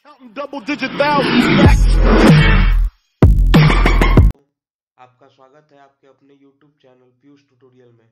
आपका स्वागत है आपके अपने YouTube चैनल पीयूष ट्यूटोरियल में।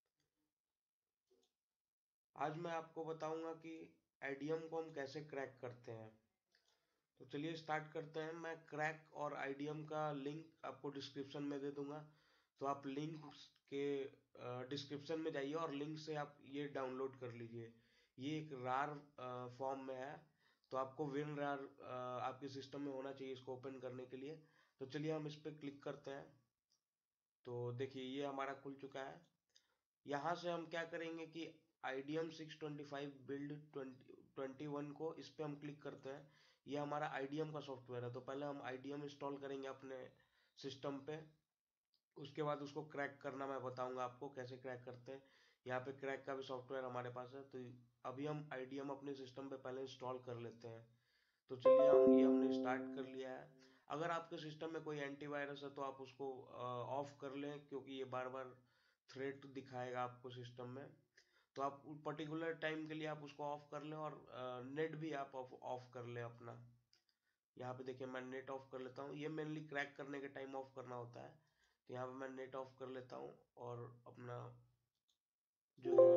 आज मैं आपको बताऊंगा कि आईडीएम को हम कैसे क्रैक करते हैं। तो चलिए स्टार्ट करते हैं। मैं क्रैक और आईडीएम का लिंक आपको डिस्क्रिप्शन में दे दूंगा, तो आप लिंक के डिस्क्रिप्शन में जाइए और लिंक से आप ये डाउनलोड कर लीजिए। ये एक रार फॉर्म में है, तो आपको विन रार आपके सिस्टम में होना चाहिए इसको ओपन करने के लिए। तो चलिए हम इस पर क्लिक करते हैं। तो देखिए ये हमारा खुल चुका है। यहाँ से हम क्या करेंगे कि IDM 625 बिल्ड 21 को इस पे हम क्लिक करते हैं। ये हमारा IDM का सॉफ्टवेयर है, तो पहले हम IDM इंस्टॉल करेंगे अपने सिस्टम पे। उसके बाद उसको क्रैक करना मैं बताऊंगा आपको कैसे क्रैक करते हैं। यहाँ पे क्रैक का भी सॉफ्टवेयर हमारे पास है, तो अभी हम IDM अपने सिस्टम पे पहले इंस्टॉल कर लेते हैं। तो चलिए हमने स्टार्ट कर लिया है। अगर आपके सिस्टम में कोई एंटीवायरस है तो आप उसको ऑफ कर लें, क्योंकि ये बार बार थ्रेट दिखाएगा आपको सिस्टम में। तो आप पर्टिकुलर टाइम के लिए आप उसको ऑफ कर लें, और नेट भी आप ऑफ कर लें अपना। यहाँ पे देखिए मैं नेट ऑफ कर लेता हूँ। ये मेनली क्रैक करने के टाइम ऑफ करना होता है। तो यहाँ पे मैं नेट ऑफ कर लेता हूँ, और अपना जो है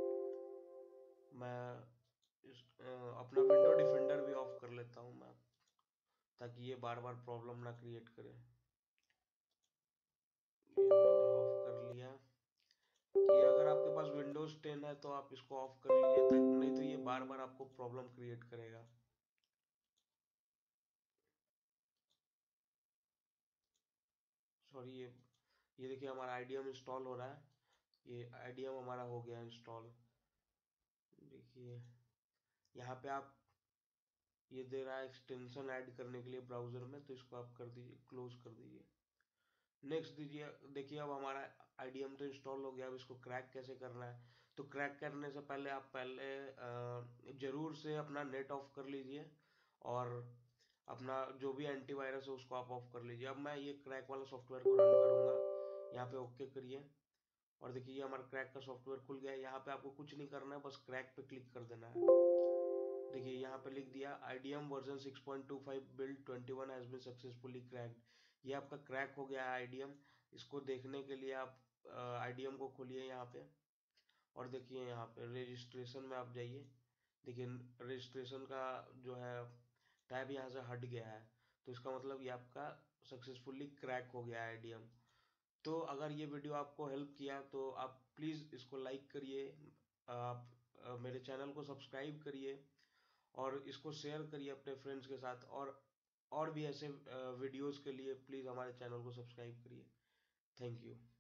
मैं अपना विंडो डिफेंडर भी ऑफ कर लेता हूँ मैं, ताकि ये बार बार प्रॉब्लम ना क्रिएट करे। ये मैंने ऑफ कर लिया। ये अगर आपके पास विंडोज 10 है तो आप इसको ऑफ कर लीजिए, ताकि नहीं तो ये बार बार आपको प्रॉब्लम क्रिएट करेगा। सॉरी, ये देखिए हमारा आईडीएम इंस्टॉल हो रहा है। ये आईडीएम हमारा हो गया इंस्टॉल। देखिए यहाँ पे आप ये दे रहा है एक्सटेंशन ऐड करने के लिए ब्राउजर में, तो इसको आप कर दीजिए, क्लोज कर दीजिए, नेक्स्ट दीजिए। देखिए अब हमारा आईडीएम तो इंस्टॉल हो गया। अब इसको क्रैक कैसे करना है, तो क्रैक करने से पहले आप जरूर से अपना नेट ऑफ कर लीजिए, और अपना जो भी एंटीवायरस है उसको आप ऑफ कर लीजिए। अब मैं ये क्रैक वाला सॉफ्टवेयर को रन करूंगा। यहाँ पे ओके करिए, और देखिए ये हमारा क्रैक का सॉफ्टवेयर खुल गया है। यहाँ पे आपको कुछ नहीं करना है, बस क्रैक पे क्लिक कर देना है। देखिए यहाँ पे लिख दिया IDM version 6.25 build 21 has been successfully cracked. ये आपका क्रैक हो गया है IDM। इसको देखने के लिए आप IDM को खोलिए यहाँ पे, और देखिए यहाँ पे रजिस्ट्रेशन में आप जाइए। देखिए रजिस्ट्रेशन का जो है टैब यहाँ से हट गया है, तो इसका मतलब ये आपका सक्सेसफुली क्रैक हो गया है IDM। तो अगर ये वीडियो आपको हेल्प किया तो आप प्लीज़ इसको लाइक करिए, आप मेरे चैनल को सब्सक्राइब करिए, और इसको शेयर करिए अपने फ्रेंड्स के साथ। और भी ऐसे वीडियोस के लिए प्लीज़ हमारे चैनल को सब्सक्राइब करिए। Thank you.